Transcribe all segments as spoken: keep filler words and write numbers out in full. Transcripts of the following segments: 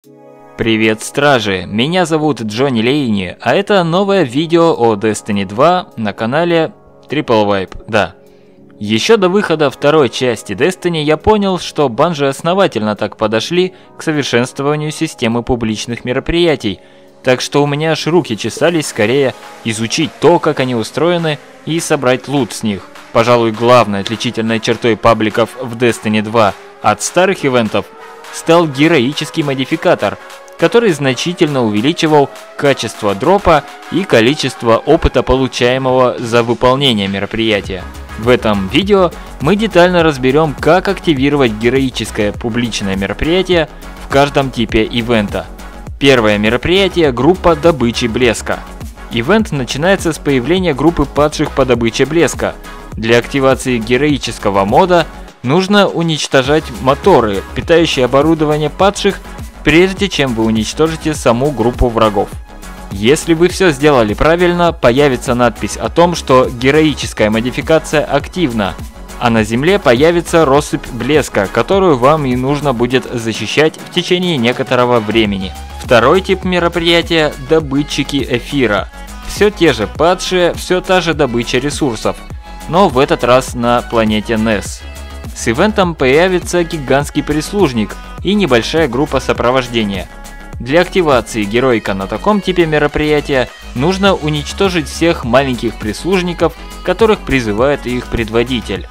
Привет, стражи! Меня зовут Джонни Лейни, а это новое видео о Destiny два на канале Triple Wipe, да. Еще до выхода второй части Destiny я понял, что Bungie основательно так подошли к совершенствованию системы публичных мероприятий, так что у меня аж руки чесались скорее изучить то, как они устроены, и собрать лут с них. Пожалуй, главной отличительной чертой пабликов в Destiny два от старых ивентов стал героический модификатор, который значительно увеличивал качество дропа и количество опыта, получаемого за выполнение мероприятия. В этом видео мы детально разберем, как активировать героическое публичное мероприятие в каждом типе ивента. Первое мероприятие – группа добычи блеска. Ивент начинается с появления группы падших по добыче блеска. Для активации героического мода нужно уничтожать моторы, питающие оборудование падших, прежде чем вы уничтожите саму группу врагов. Если вы все сделали правильно, появится надпись о том, что героическая модификация активна, а на земле появится россыпь блеска, которую вам и нужно будет защищать в течение некоторого времени. Второй тип мероприятия – добытчики эфира. Все те же падшие, все та же добыча ресурсов, но в этот раз на планете Несс. С ивентом появится гигантский прислужник и небольшая группа сопровождения. Для активации героика на таком типе мероприятия нужно уничтожить всех маленьких прислужников, которых призывает их предводитель.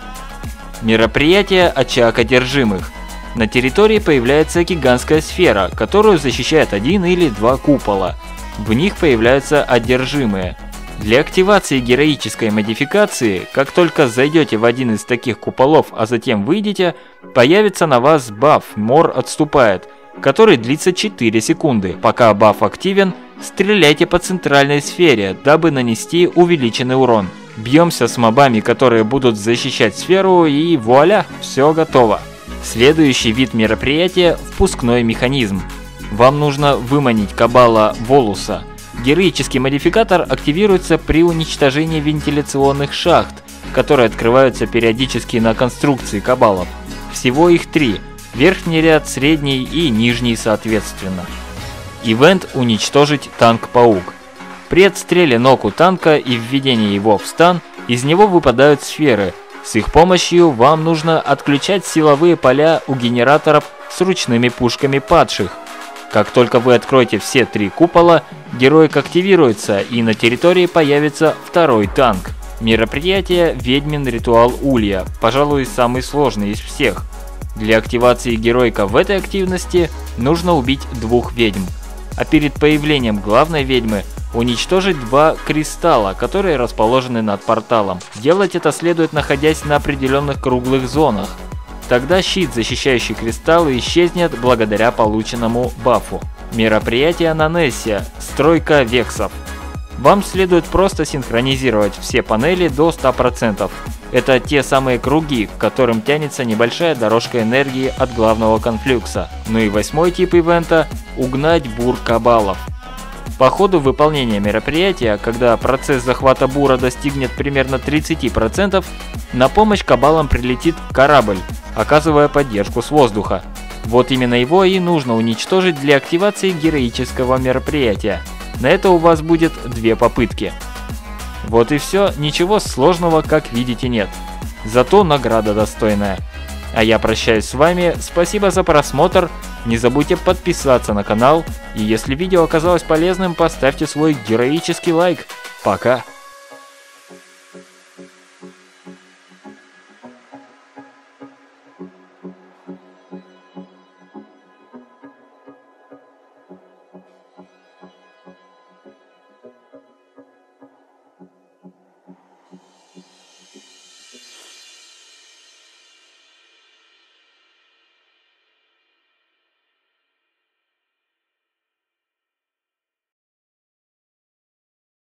Мероприятие «Очаг одержимых». На территории появляется гигантская сфера, которую защищает один или два купола. В них появляются одержимые. Для активации героической модификации, как только зайдете в один из таких куполов, а затем выйдете, появится на вас баф «Мор отступает», который длится четыре секунды. Пока баф активен, стреляйте по центральной сфере, дабы нанести увеличенный урон. Бьемся с мобами, которые будут защищать сферу, и вуаля, все готово. Следующий вид мероприятия – впускной механизм. Вам нужно выманить Кабала Волуса. Героический модификатор активируется при уничтожении вентиляционных шахт, которые открываются периодически на конструкции Кабалов. Всего их три. Верхний ряд, средний и нижний соответственно. Ивент «Уничтожить танк-паук». При отстреле ноку танка и введении его в стан, из него выпадают сферы. С их помощью вам нужно отключать силовые поля у генераторов с ручными пушками падших. Как только вы откроете все три купола, героик активируется, и на территории появится второй танк. Мероприятие «Ведьмин ритуал Улья», пожалуй, самый сложный из всех. Для активации героика в этой активности нужно убить двух ведьм, а перед появлением главной ведьмы уничтожить два кристалла, которые расположены над порталом. Делать это следует, находясь на определенных круглых зонах. Тогда щит, защищающий кристаллы, исчезнет благодаря полученному бафу. Мероприятие на Нессе – стройка вексов. Вам следует просто синхронизировать все панели до ста процентов. Это те самые круги, к которым тянется небольшая дорожка энергии от главного конфлюкса. Ну и восьмой тип ивента – угнать бур кабалов. По ходу выполнения мероприятия, когда процесс захвата бура достигнет примерно тридцати процентов, на помощь кабалам прилетит корабль, оказывая поддержку с воздуха. Вот именно его и нужно уничтожить для активации героического мероприятия. На это у вас будет две попытки. Вот и все, ничего сложного, как видите, нет. Зато награда достойная. А я прощаюсь с вами, спасибо за просмотр, не забудьте подписаться на канал, и если видео оказалось полезным, поставьте свой героический лайк. Пока!